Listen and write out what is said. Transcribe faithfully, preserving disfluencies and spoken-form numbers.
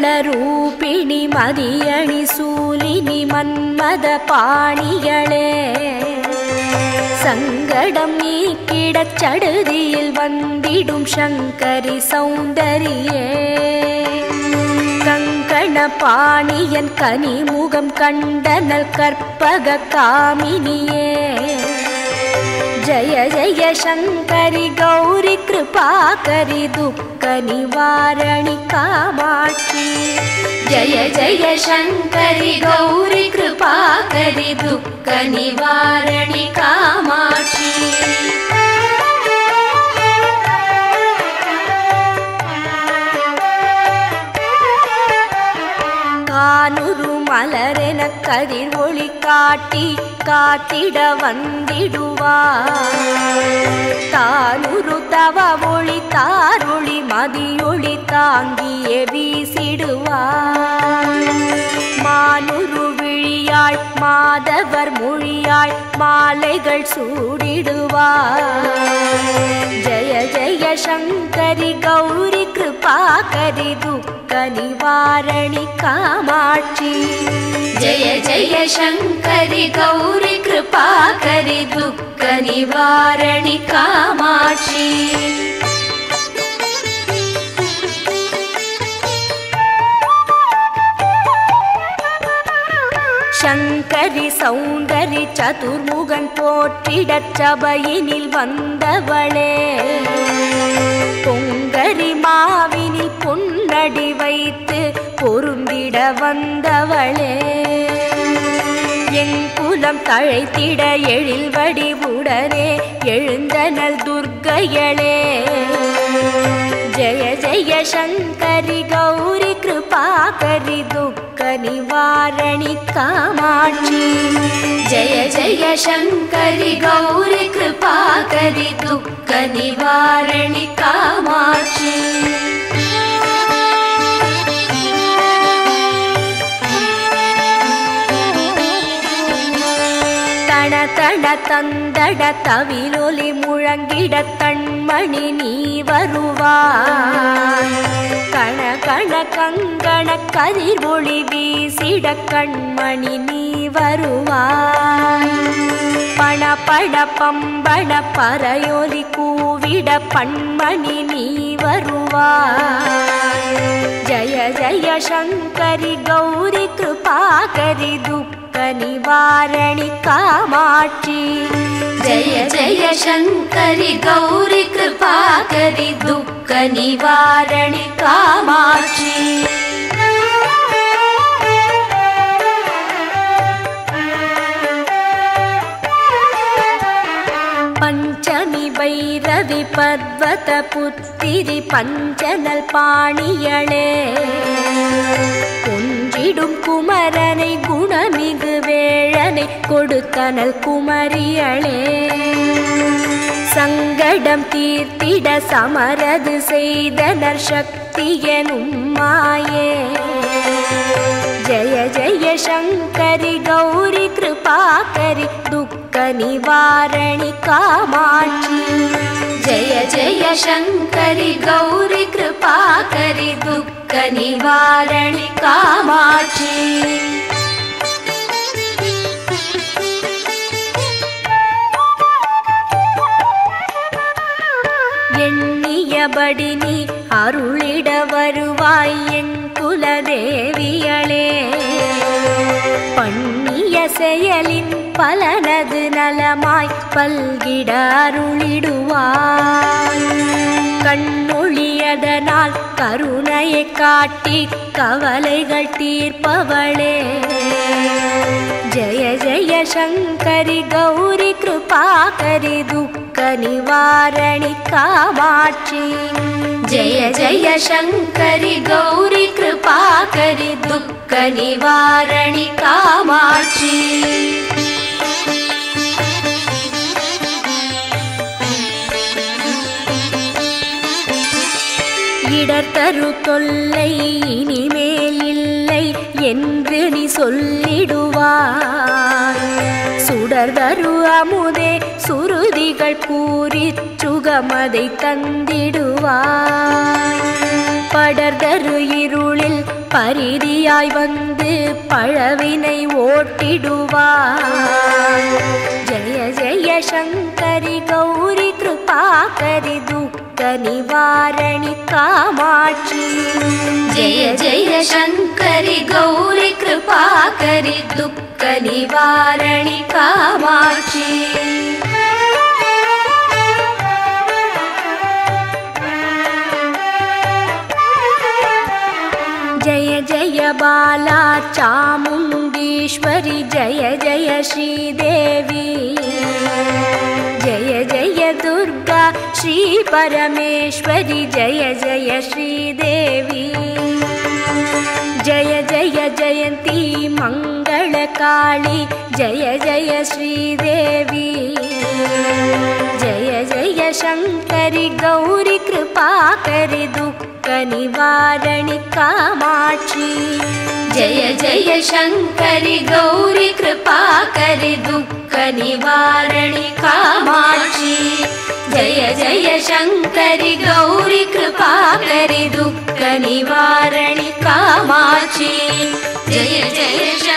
மங்களரூபிணி மதியணி சூலினி மன்மத பாணிகளே சங்கடம் நீக்கிடச் சடுதியில் வந்திடும் சங்கரி சௌந்தரியே கங்கண பாணியன் கனிமுகம் கண்டனல் கற்பக காமினியே जय जय शंकरी गौरी कृपाकरी दुःख निवारणी कामाक्षी जय जय शंकरी गौरी कृपाकरी दुःख निवारणी कामाक्षी கானுரு மலரென கதிர் ஒளி காட்டி காத்திட வந்திடுவார் தானுரு தவ ஒளி தாரொளி மதியொளி தாங்கியே வீசிடுவார் மானுரு விழியாள் மாதவர் மொழியாள் மாலைகள் சூடிடுவார் ஜய ஜய சங்கரி கௌரி கிருபாகரி துக்க निवारणी कामाक्षी जय जय शंकरी गौरी कृपाकरी दुःख निवारणी कामाक्षी शंकरी सौंदरी चतुर्मुगन போற்றிடச் சபையினில் வந்தவளே பொங்கரி மாவினில் பொன்னடி வைத்து பொருந்திட வந்தவளே எங்குலம் தழைத்திட எழில் வடிவுடனே எழுந்தனல் துர்க்கையளே जय जय शंकरी गौरी कृपाकरी दुःख निवारणी कामाक्षी जय जय शंकरी गौरी कृपाकरी दुःख निवारणी कामाक्षी तण तण तंदड़ तविलொலி முழங்கிட தன்மணி நீ வருவாய் கண கண கங்கண கதிர் ஒளி வீசிட கண்மணி நீ வருவாய் பண பட பம்பட பறையொலி கூவிட பண்மணி நீ வருவாய் ஜய ஜய சங்கரி கௌரி கிருபாகரி துக்க निवारणी कामाक्षी जय जय शंकरी गौरी कृपाकरी दुःख निवारणी कामाक्षी पंचमी भैरवी पर्वत पुत्तिरी पंचनल पाणियळे குன்றிடும் குமரனை குணமிகு வேழனை கொடுத்தனல் குமரியளே சங்கடம் தீர்த்திட சமரது செய்தனர் சக்தி எனும் மாயே ஜய ஜய சங்கரி கௌரி கிருபாகரி துக்க நிவாரணி காமாட்சி जय जय शंकरी गौरी कृपाकरी दुःख निवारणी कामाक्षी எண்ணியபடி நீ அருளிட வருவாய் என் குலதேவியளே பண்ணிய செயலின் பலனது நலமாய் பல்கிட அருளிடுவாய் கண்ணொழியதனால் கருணையை காட்டி கவலைகள் தீர்ப்பவளே ஜய ஜய சங்கரி கௌரி கிருபாகரி துக்க நிவாரணி காமாட்சி जय जय शंकरी गौरी कृपाकरी दुःख निवारणी कामाक्षी இடர்தரு தொல்லை இனிமேல் இல்லை என்று நீ சொல்லிடுவாய் சுடர்தரு அமுதே சுருதிகள் கூறி சுகமதை தந்திடுவாய் படர்தரு இருளில் பரிதியாய் வந்து பழவினை ஓட்டிடுவார். ஜெய ஜெய சங்கரி கௌரி கிருபாகரி துக்க நிவாரணி காமாட்சி. ஜெய ஜெய சங்கரி கௌரி கிருபாகரி துக்க நிவாரணி காமாட்சி. जय जय बाला चामुण्डीश्वरी जय जय श्रीदेवी. जय जय दुर्गा श्री परमेश्वरी जय जय श्रीदेवी. जय जय जयंती मंगलकाली जय जय श्रीदेवी. जय जय शंकरी गौरी कृपाकरी दुख निवारणि कामाक्षी. जय जय शंकरी गौरी कृपाकरी दुख निवारणि कामाक्षी. जय जय शंकरी गौरी कृपाकरी दुख निवारणि कामाक्षी. जय जय